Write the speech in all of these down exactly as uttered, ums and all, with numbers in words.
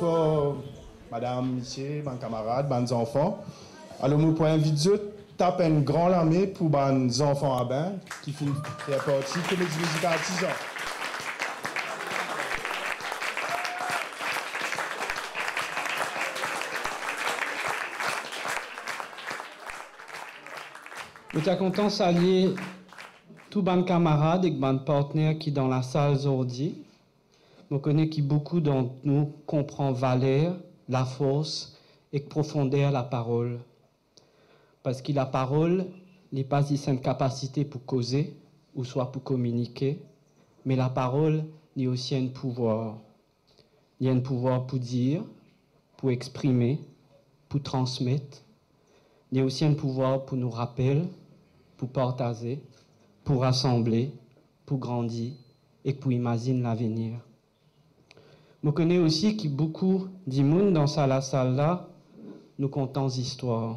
bonsoir, madame, monsieur, mes camarades, mes enfants. Alors, nous pouvons inviter taper une grande armée pour les enfants à bain qui font faire partie de comédie musicale Tizan. Nous sommes contents de saluer tous les camarades et les partenaires qui sont dans la salle aujourd'hui. Je connais que beaucoup d'entre nous comprennent valeur, la force et la profondeur de la parole. Parce que la parole n'est pas juste une capacité pour causer ou soit pour communiquer, mais la parole est aussi un pouvoir. Il y a un pouvoir pour dire, pour exprimer, pour transmettre. Il y a aussi un pouvoir pour nous rappeler, pour partager, pour rassembler, pour grandir et pour imaginer l'avenir. Je connais aussi que beaucoup de monde dans cette salle-là nous contons des histoires.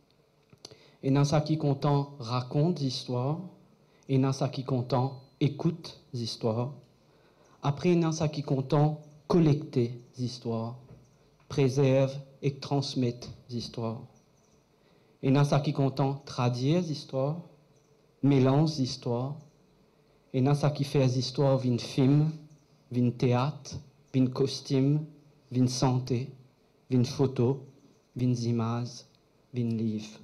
Et dans ça qui content raconte des histoires, et dans ça qui content écoute des histoires. Après, dans ça qui content collecter des histoires, préserve et transmettre des histoires. Et dans ça qui content traduire des histoires, mélange des histoires. Et dans ça qui fait des histoires, vin film, vin théâtre, vin costume, vin santé, vin photo, vin images, vin livre.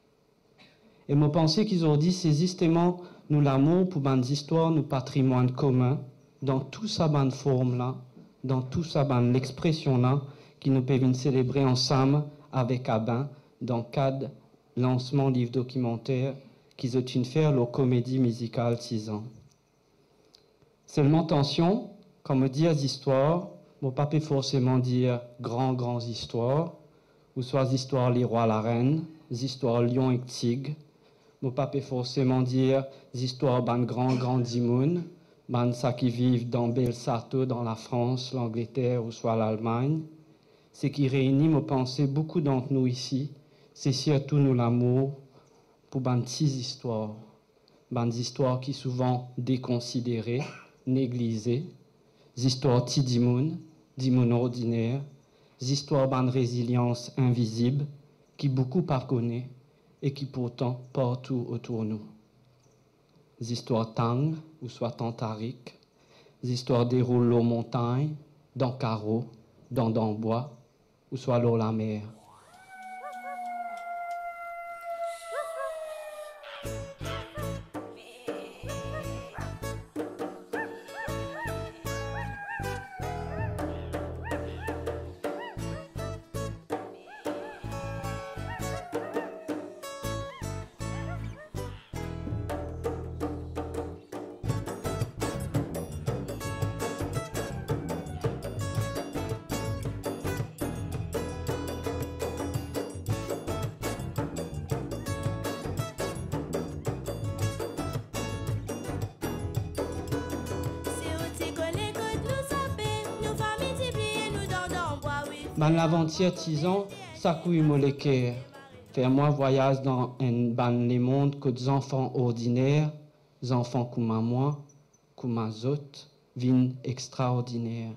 Et je pense qu'aujourd'hui, c'est justement nous l'amour pour nos histoires, nos patrimoines communs, dans toute sa bonne forme-là, dans toute sa bonne l'expression-là, qui nous peuvent célébrer ensemble avec Abin dans le cadre du lancement du livre documentaire qu'ils ont une faire leur comédie musicale six ans. Seulement attention, quand me dit des histoires, je ne peux pas forcément dire grand, grand histoires, ou soit des histoires les rois, la reine, des histoires lion et tigre. Je ne peux pas forcément dire des histoires ban grand, grand dimoun, ban ça qui vivent dans Belsato, dans la France, l'Angleterre ou soit l'Allemagne. Ce qui réunit, me penser beaucoup d'entre nous ici, c'est surtout nous l'amour pour ban six histoires, ban histoires qui sont souvent déconsidérées, négligées, des histoires ti dimoun, dimoun ordinaire, des histoires ban résilience invisible qui beaucoup pas connaissent et qui pourtant partout autour de nous. Des histoires tang ou soit tantariques, des histoires déroulent aux montagnes, dans carreaux, dans dans bois ou soit l'eau la mer. Ban l'aventière tisant, ça couille molécaire. Faire moi voyage dans un ban les mondes que des enfants ordinaires, des enfants comme moi, comme autres, vin extraordinaire.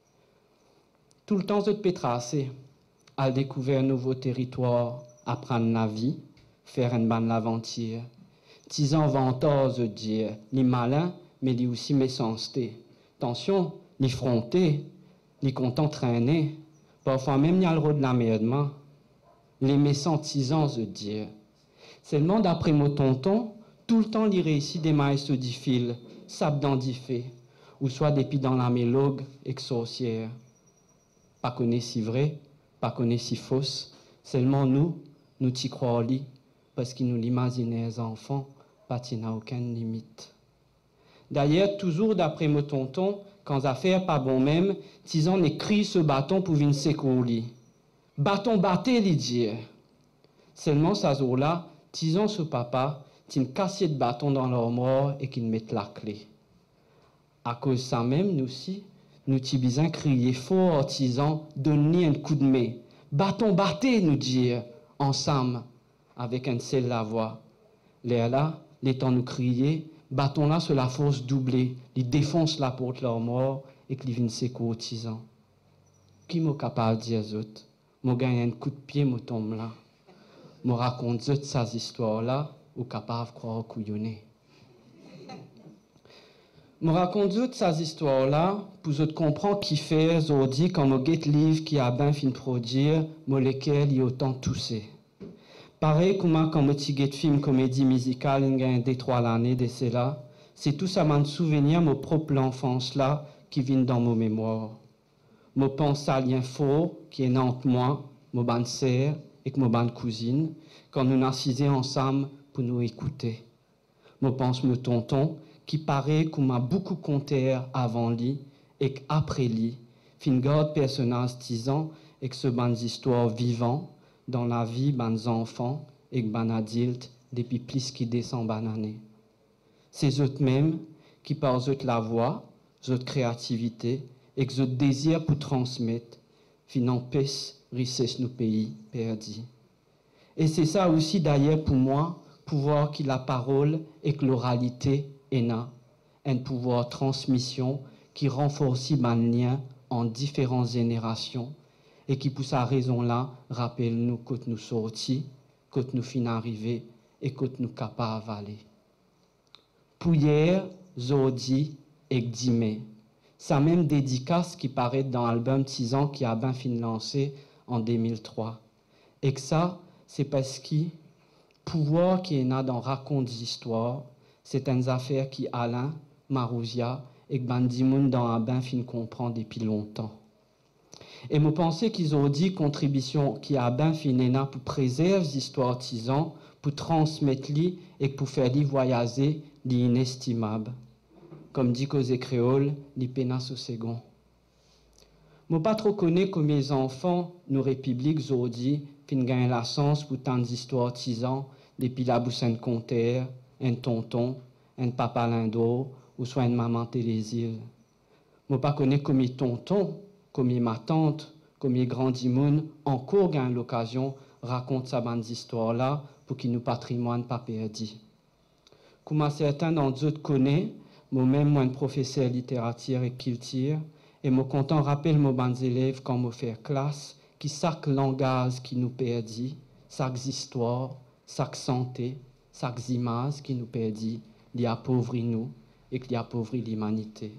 Tout le temps, je peux tracer, à découvrir un nouveau territoire, apprendre la vie, faire un ban l'aventière. Tisant venteur, je dis, ni malin, mais ni aussi méchanceté. Attention, ni fronté, ni content traîner. Parfois même, il y a le rôle de la merde. Les méchants tisans, je dis. Seulement, d'après mon tonton, tout le temps, il réussit des maïs du fil, sable dans du fait, ou soit des pis dans la mélogue et sorcière. Pas connaît si vrai, pas connaît si fausse. Seulement nous, nous t'y croyons, parce qu'ils nous l'imaginent les enfants, pas qu'il n'a aucune limite. D'ailleurs, toujours d'après mon tonton, quand affaire pas bon même, Tizan écrit ce bâton pour venir secourir. Bâton batté, il dit. Seulement, ce jour-là, Tizan ce papa, t'in cassé de bâton dans leur mort et qu'il mette la clé. À cause de ça même, nous aussi, nous t'y bisons crier fort, Tizan, donner un coup de main. Bâton batté, nous dire, ensemble, avec un seul la voix. L'air là, les temps nous crier, bâton là sur la force doublée, ils défoncent la porte leur mort et qu'ils viennent secouer Tizan. qui m'a capable de dire zut, m'a gagné un coup de pied, m'a tombe là. M'a raconte zut ces histoires-là, ou capable de croire couillonner. M'a raconte zut ces histoires-là, pour vous comprendre qui fait aujourd'hui quand m'a get livre qui a bien fin produire, m'a lesquels y autant toussé. Pareil comme quand m'a get film comédie musicale, il y a un des trois l'année de cela, c'est tout ça m'a souvenir mon propre enfance là qui vient dans mon mémoire. Je pense à lien fort qui est entre moi, mon bande sœur et mon bande cousine, quand nous naissions ensemble pour nous écouter. Je pense à mon tonton qui paraît qu'on m'a beaucoup compté avant lui et qu'après lui, fin garde personnage disant et que ce bande histoire vivant dans la vie des enfants et des adultes depuis plus qui descend bananés. C'est eux mêmes qui par eux la voix, eux créativité et que eux désir pour transmettre, fin empêche richesse nos pays perdus. Et c'est ça aussi d'ailleurs pour moi, pouvoir qui la parole et que l'oralité est là, un pouvoir transmission qui renforce les liens en différentes générations et qui pour sa raison-là rappelle nous quand nous sortis, quand nous fin arrivés et quand nous capables d'aller. Pour hier, aujourd'hui et demain. Sa même dédicace qui paraît dans l'album six ans qui a bien fini lancé en deux mille trois. Et que ça, c'est parce que pouvoir qui est là dans raconte des histoires, c'est une affaire qui Alain, Marousia et Bandimoun dans la bien fin comprendre depuis longtemps. Et me pensais qu'ils ont dit contribution qui a bien fini là pour préserver les histoires six ans, pour transmettre les et pour faire les voyager l'inestimable. Comme dit Cosé Créole, les pénas au second. Je ne pas trop connais que mes enfants, nos républiques aujourd'hui, fin gagnent la chance pour tant d'histoires dix ans, depuis la bouche un compteur, un tonton, un papa lindo, ou soit une maman télésil. Je ne pas connais que mes tontons, comme ma tante, comme mes grands dimoun, encore gagnent l'occasion raconte sa bande d'histoire-là pour qu'il nous patrimoine pas perdu. Comme certains d'entre eux connaissent, moi-même, moi, un professeur littérature et culture, et me content rappelle mes bons élèves quand me faire classe, qui chaque langage qui nous perdit, chaque histoire, chaque santé, chaque image qui nous perdit, l'y appauvrit nous et qui appauvrit l'humanité.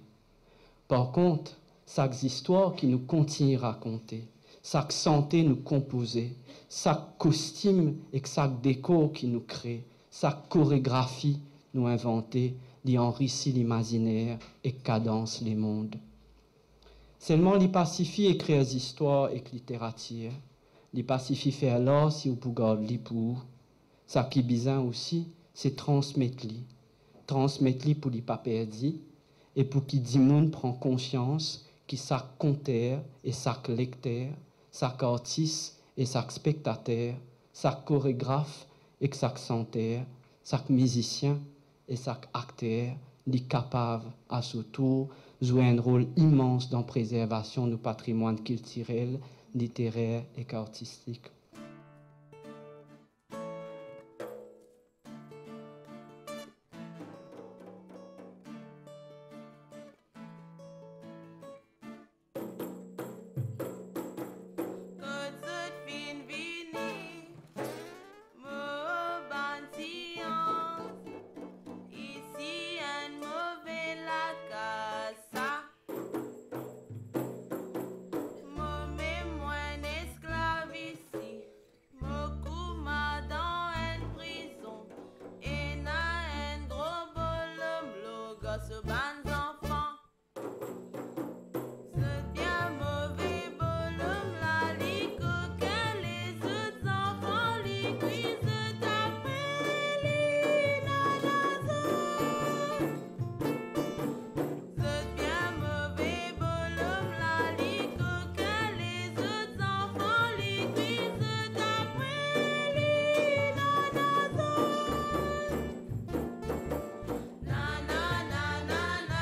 Par contre, chaque histoire qui nous continue à raconter, chaque santé nous composer, chaque costume et chaque décor qui nous crée, chaque chorégraphie nous inventer, l'y enrichit l'imaginaire et cadence les mondes. Seulement l'y pacifie écrire des histoires et littérature, l'y pacifie faire l'or si vous pouvez l'y pour. Ça qui est bizarre aussi, c'est transmettre l'y, transmettre l'y pour l'y pas perdre, et pour qu'il dit monde prend conscience que chaque conteur et chaque lecteur, chaque artiste et chaque spectateur, chaque chorégraphe et chaque chanteur, chaque musicien et chaque acteur est capable à son tour jouer un rôle immense dans la préservation du patrimoine culturel, littéraire et artistique. Na na na na na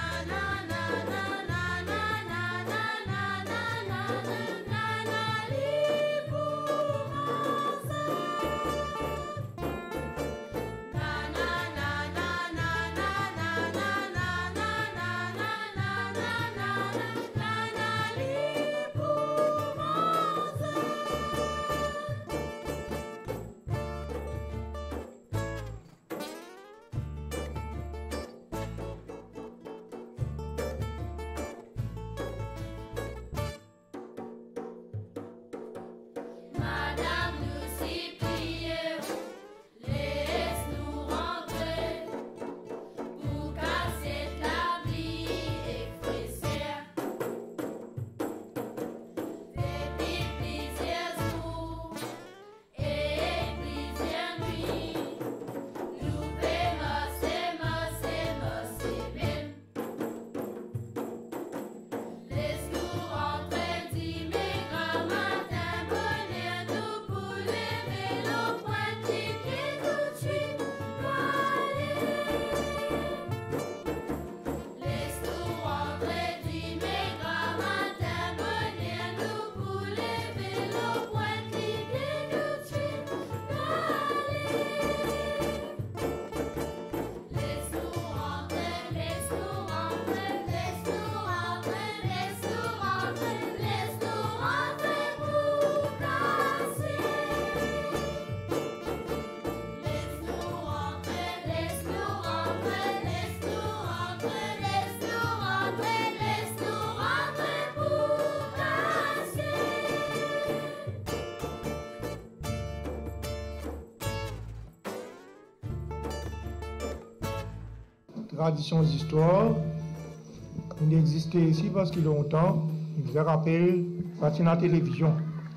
traditions d'histoire, il existait ici parce que longtemps, il me rappelle partir la télévision.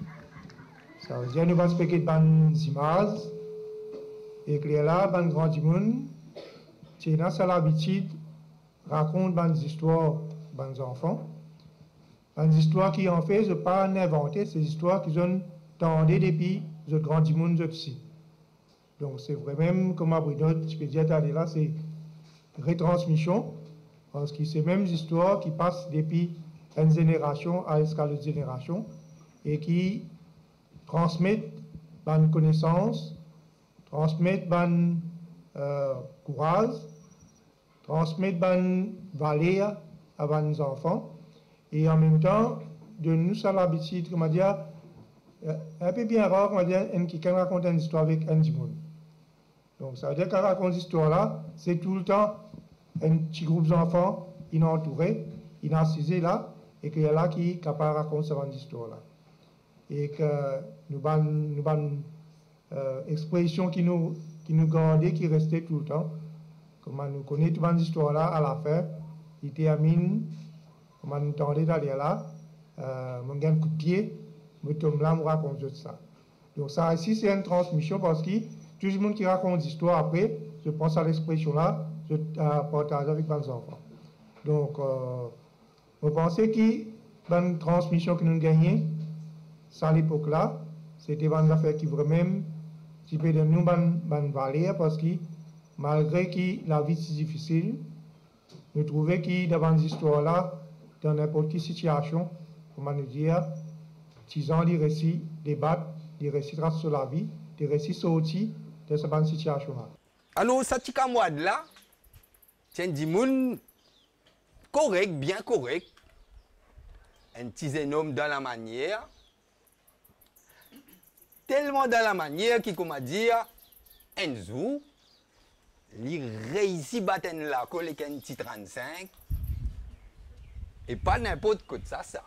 Ça veut dire que nous allons expliquer des images, et que là, les grands du monde, c'est l'habitude raconte des histoires aux enfants. Des histoires qui, en fait, ne sont pas inventées, c'est des histoires qui sont entendues depuis le grand du monde aussi. Donc, c'est vraiment, comme Bruno, je peux dire, là, c'est retransmission, parce que c'est même des histoires qui passent depuis une génération à escale de génération et qui transmettent une connaissance, transmettent un euh, courage, transmettre une valeur à nos enfants et en même temps de nous à l'habitude, comment dire, un peu bien rare, comment dire, quelqu'un raconte une histoire avec un du monde. Donc ça veut dire qu'on raconte cette histoire-là, c'est tout le temps un petit groupe d'enfants, ils sont entourés, ils sont assisés là, et qu'il y a là qui est capable de raconter cette histoire-là. Et que nous avons nous une euh, expression qui nous, qui nous gardait, qui restait tout le temps. Comment nous connaissons toute cette histoire-là à la fin, il termine, comment nous entendait d'aller là, euh, mon gain de coup de pied, me tombe là, me raconte ça. Donc ça ici, c'est une transmission parce que tout le monde qui raconte l'histoire après, je pense à l'expression-là, je euh, partage avec mes enfants. Donc, euh, je pense que dans la transmission que nous gagnons, ça à l'époque-là, c'était une affaire qui vraiment, qui peut donner nous une valeur parce que malgré que la vie est difficile, nous trouvons que dans ces histoires-là, dans n'importe quelle situation, comment nous dire, ils ont des récits, des battes, des récits sur la vie, des récits sortis de cette situation-là. Alors, ça petit camarade là, c'est un monde correct, bien correct, un petit homme dans la manière, tellement dans la manière qu'il, comment dire, un jour, il réussit à battre la colle avec un petit trente-cinq, et pas n'importe quoi de ça, ça.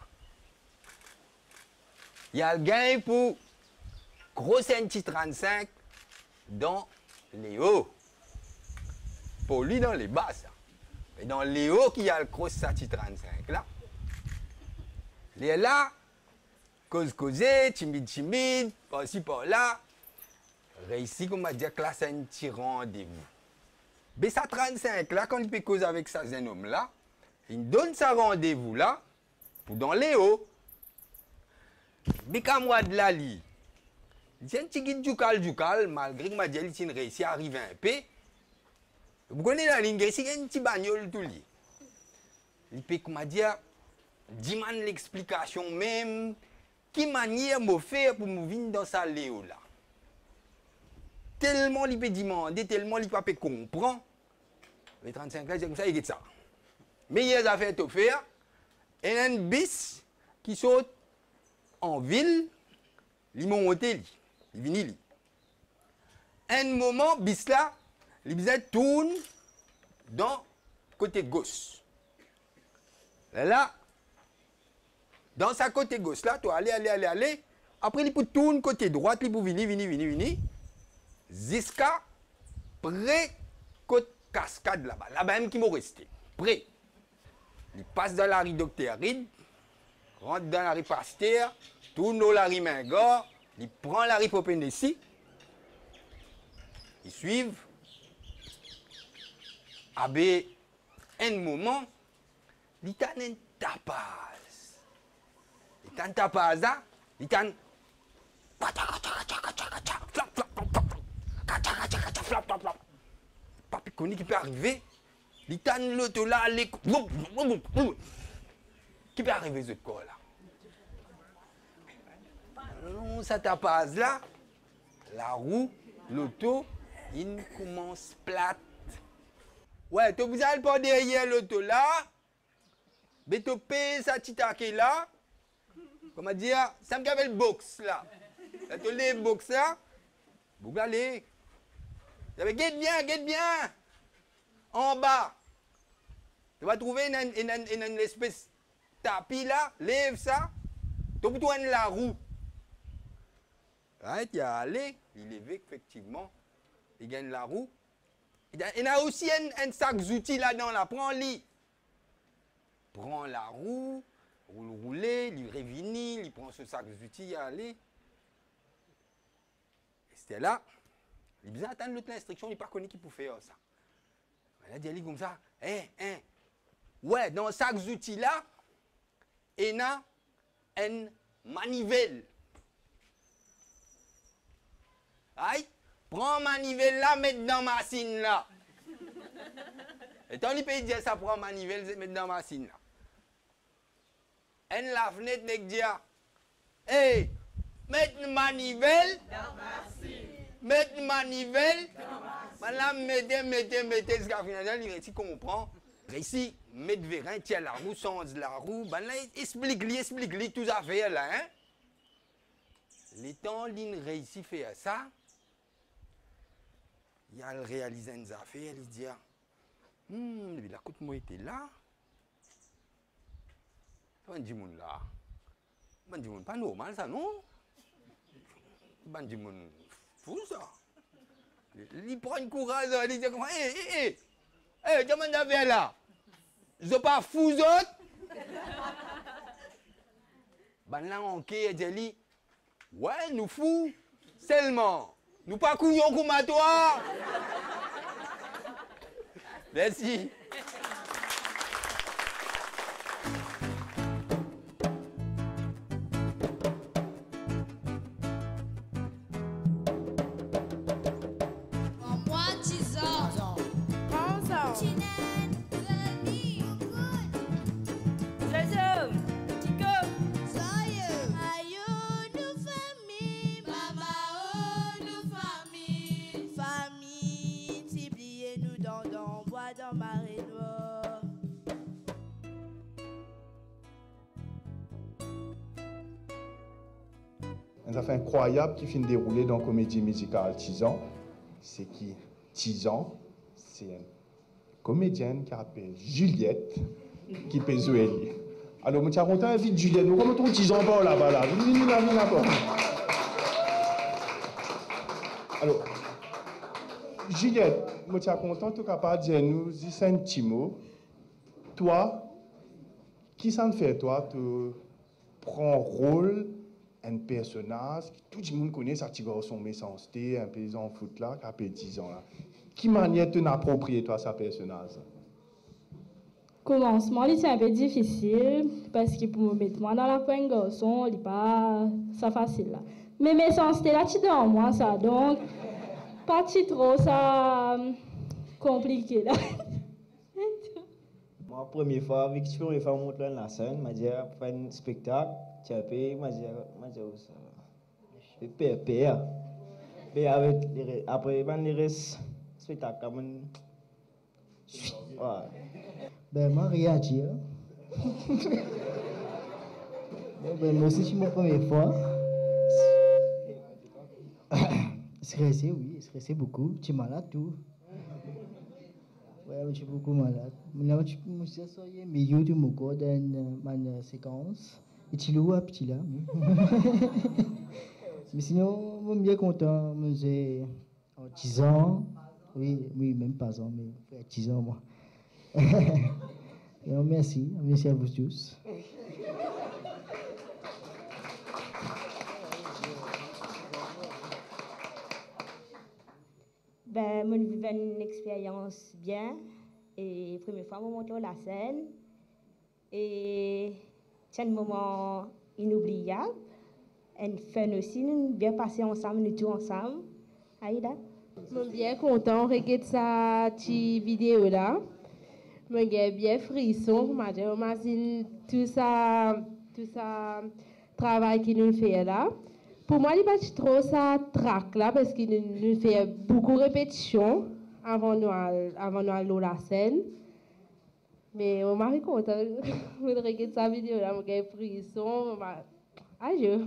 Il y a le gain pour grosser un petit trente-cinq dans les hauts. Pour lui, dans les bas, ça. Mais dans les hauts, qu'il y a le gros petit trente-cinq là. Il est là, cause causée, timide, timide, par-ci, par-là. Réussi, comme on dit, classe un petit rendez-vous. Mais ça trente-cinq là, quand il peut causer avec ça, un homme là, il donne sa rendez-vous là, pour dans les hauts. Mais camarade là, lui, il dit un petit guide du cal, du cal, malgré que m'a dit qu'il réussit à arriver un peu. Vous connaissez la ligne, il y a un petit bagnole tout lui. Il peut, comment dire, dis-moi l'explication même, qui manière me faire pour me venir dans sa léo là. Tellement il peut demander, tellement il peut comprendre. Les trente-cinq là, c'est comme ça, il dit ça. Mais il y a des affaires à faire. Et il y a un bis qui saute en ville, il m'a monté, il vient li. Un moment, bis là, il tourne dans le côté gauche. Là, dans sa côté gauche, là, tu aller, aller, aller, aller. Après, il peut tourner côté droit, il peut venir, venir, venir, venir. Jusqu'à près côté cascade là-bas. Là-bas même qui m'a resté. Près. Il passe dans la rue Docteur Reed, rentre dans la rue Pasteur, tourne dans la rue Mingor, il prend la rue Popénessi. Ils suivent. Avec un moment, il y a un tapage. Il y a un tapage là, il y a un. Papi connaît qui peut arriver. Il y a un l'auto là, qui peut arriver ce corps là. Non, ça tapage là, la roue, l'auto, il commence plate. Ouais, tu vous allez pas derrière l'auto là, mais tu payes sa petite là, comment dire, ça me fait le box là. Ça te lève le box là, vous allez. Guette bien, guette bien. En bas. Tu vas trouver une, une, une, une espèce de tapis là, lève ça, tu peux trouver la roue. Right, il y a allé, il lève effectivement, il gagne la roue. Il y a aussi un, un sac d'outils là-dedans, là. Prends-le. Prends la roue, roule rouler, lui révini, il prend ce sac d'outils, il allez. C'était là. Il a besoin d'attendre l'autre instruction, il n'a pas connu qui pouvait faire ça. Il a dit comme ça, hein, hein. Ouais, dans le sac d'outils là, il y a une manivelle. Aïe, prends la manivelle là, mets dans la machine là. Et tant qu'il peut dire ça, prends la manivelle, mets dans la machine là. Et la fenêtre n'est dit, hey, mets une manivelle dans la machine. Mets une manivelle dans la machine. Là, mettez, mettez, mettez, ce qu'il a fait, il comprend. Ici, mettre vérin, tiens la roue, songe la roue, ben là, explique-lui, explique-lui tout ça fait là, hein. Les temps, il réussit à faire ça. Il a réalisé une affaire, il dit, hum, la côte moi était là. Ben dit mon là. Ben dit mon pas normal ça, non? Ben dit mon fou ça. Il prend une courage, il dit, hé, hé, hé. Eh, comment t'as fait là? Je ne pas fou autres? Ben là, on dit, ouais, nous fous, seulement. Nous pas couillons comme à toi. Merci. Un affaire incroyable qui finit dérouler dans la comédie musicale Tizan. C'est qui Tizan, c'est une comédienne qui s'appelle Juliette, qui peut jouer. Alors, je suis content de Juliette. Nous remettons Tizan par là-bas. Là. Venez là, venez là. Alors, Juliette, je suis content de capable de dire nous, c'est un petit mot. Toi, qui ça te fait, toi, tu prends rôle un personnage que tout le monde connaît, ça, petit garçon méchanceté, un paysan foot là, qui a dix ans là. Qui manière de t'approprier, toi, ce personnage? Commencement, c'est un peu difficile, parce que pour me mettre moi dans la pointe garçon, c'est pas ça facile là. Mais méchanceté là, tu dans moi, ça, donc, pas trop, ça, compliqué là. Moi, première fois, avec la première fois, je monte dans la scène, je dit, pour un spectacle, tu as payé, je dit, je dit, ça. Je paye, paye. Mais avec les, après, les restes, spectacle, comme ouais. Ben, moi, réagis. Ben, moi aussi, c'est ma première fois. Stressé, oui, stressé beaucoup. Tu es malade, tout. Ouais, je suis beaucoup malade. Maintenant, je suis assoyé, mais je suis beaucoup dans ma séquence. Et tu l'as, petit là. Mais sinon, je suis bien content. J'ai dix ans. Oui, oui, même pas ans, mais dix ans, moi. Et merci, merci à vous tous. Ben, moi, j'ai vécu une expérience bien. Et la première fois, je monte la scène. Et c'est un moment inoubliable. Un fun aussi, nous bien passé ensemble, nous tous ensemble. Aïda? Je suis bien content de regarder cette vidéo là. Je suis bien frisson. J'imagine tout ça, tout ça travail qu'il nous fait là. Pour moi, il n'y a pas trop ça trac là parce qu'il nous fait beaucoup de répétitions avant nous avant nous aller à la scène. Mais je suis content de regarder cette vidéo là. Je suis bien frisson. Adieu.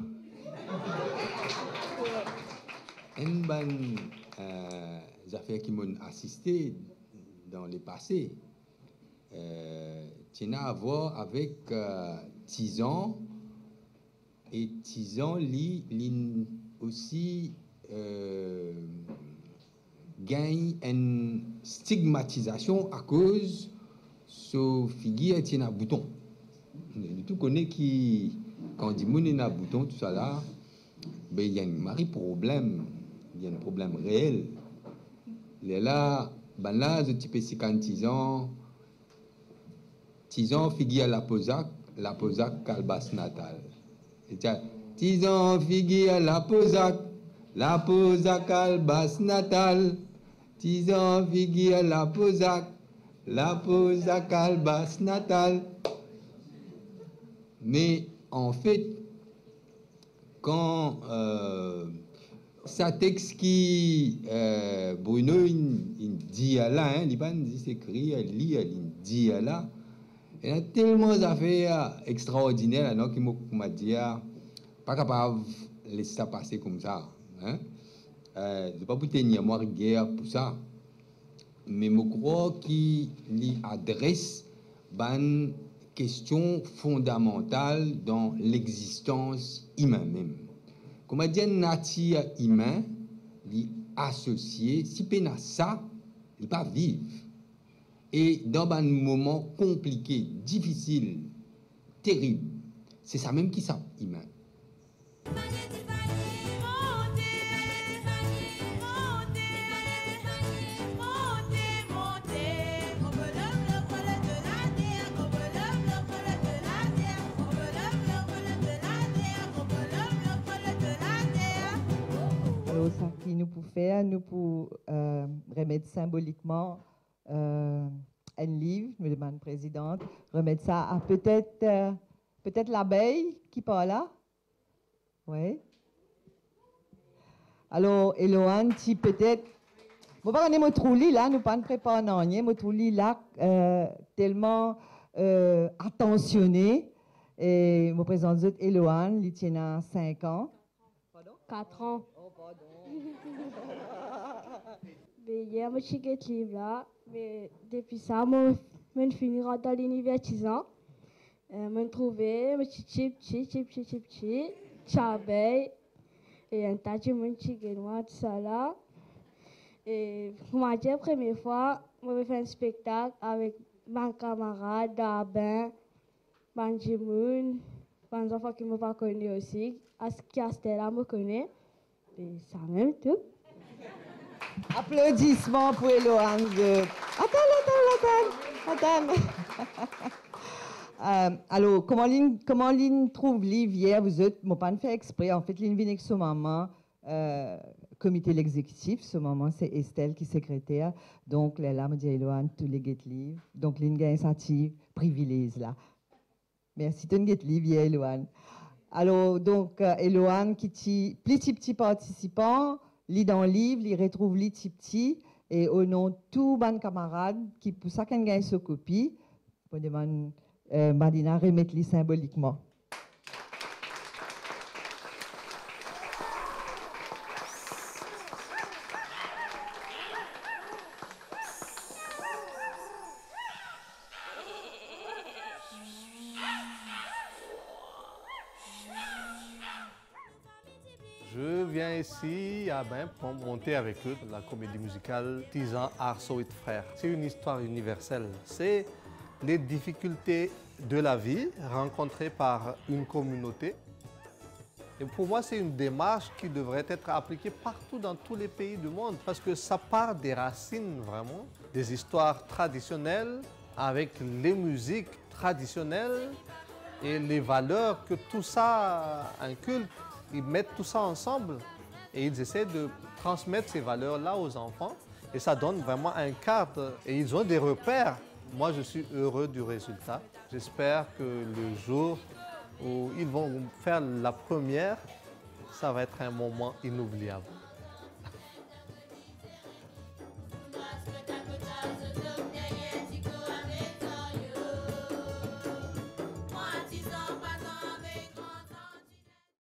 Une bonne euh, affaire qui m'ont assisté dans le passé, euh, tient à voir avec euh, Tizan. Et Tizan lit, lit aussi euh, gagne une stigmatisation à cause de figure qui a un bouton. Tout connaît qui, quand on dit qu'il y a un bouton, tout ça là, ben, il y a un mari problème, il y a un problème réel. Et là, ben là, je type cinquante ans, dix ans, figure la posac, la posac calbas natal. dix ans, figure la posac, la posac calbas natal. dix ans, figure la posac, la posac calbas natal. Mais en fait, quand euh, ça texte qui euh, Bruno il, il dit là, hein, Liban dit s'écrit, il lit, il dit là, il y a tellement d'affaires extraordinaires là, qui m'a dit pas capable de laisser ça passer comme ça. Hein? Euh, je ne vais pas pour tenir moi guerre pour ça, mais je crois qu'il adresse une question fondamentale dans l'existence humaine même. Comme on dit, nature humaine, il associé, si peine à ça, il ne peut pas vivre. Et dans un moment compliqué, difficile, terrible, c'est ça même qui est humain. Alors, ça qui nous peut faire, nous pouvons euh, remettre symboliquement euh, un livre, me demande la présidente, remettre ça à peut-être euh, peut-être l'abeille qui parle là. Oui. Alors, Eloane, si peut-être. Bon, pas on est trouli là, nous pas préparer non rien, mais trouli là euh, tellement euh, attentionné. Et je présente Eloane, il tient cinq ans. Pardon? quatre ans. Oh, pardon. Mais hier, je suis ce livre là, mais depuis ça, je finis dans l'université. Je me trouvais, je suis chip, chip, chip, chip, chip, chip, chabeille, et un tas de monde qui est noir, tout ça là. Et pour ma première fois, je vais faire un spectacle avec mes camarades, Dabin, Banjimoun, des enfants qui ne m'ont pas connu aussi, Castella me connaît, et ça même tout. Applaudissements pour Eloane. Attends, attends, attends, attends. Euh, alors, comment Lynn, comment Lynn trouve livre hier, vous êtes, moi pas fait exprès, en fait, Lynn vient avec ce maman, euh, comité l'exécutif, ce maman, c'est Estelle qui est secrétaire, donc là, me dit Eloane, tous les get livres, donc Lynn gagne sa privilège là. Merci, tu as get livre hier, Eloane. Alors, donc, euh, Eloane, qui est petit petit participant, lit dans le livre, il retrouve les petits petits, et au nom de tous mes camarades, qui pour ça qu'on gagne ce copie, je demande euh, Madina remettre-les symboliquement. Je viens ici à Ben pour monter avec eux la comédie musicale Tizan Arceau et Frères. C'est une histoire universelle. C'est les difficultés de la vie rencontrées par une communauté. Et pour moi, c'est une démarche qui devrait être appliquée partout dans tous les pays du monde parce que ça part des racines vraiment, des histoires traditionnelles avec les musiques traditionnelles et les valeurs que tout ça inculque. Ils mettent tout ça ensemble et ils essaient de transmettre ces valeurs-là aux enfants. Et ça donne vraiment un cadre. Et ils ont des repères. Moi, je suis heureux du résultat. J'espère que le jour où ils vont faire la première, ça va être un moment inoubliable.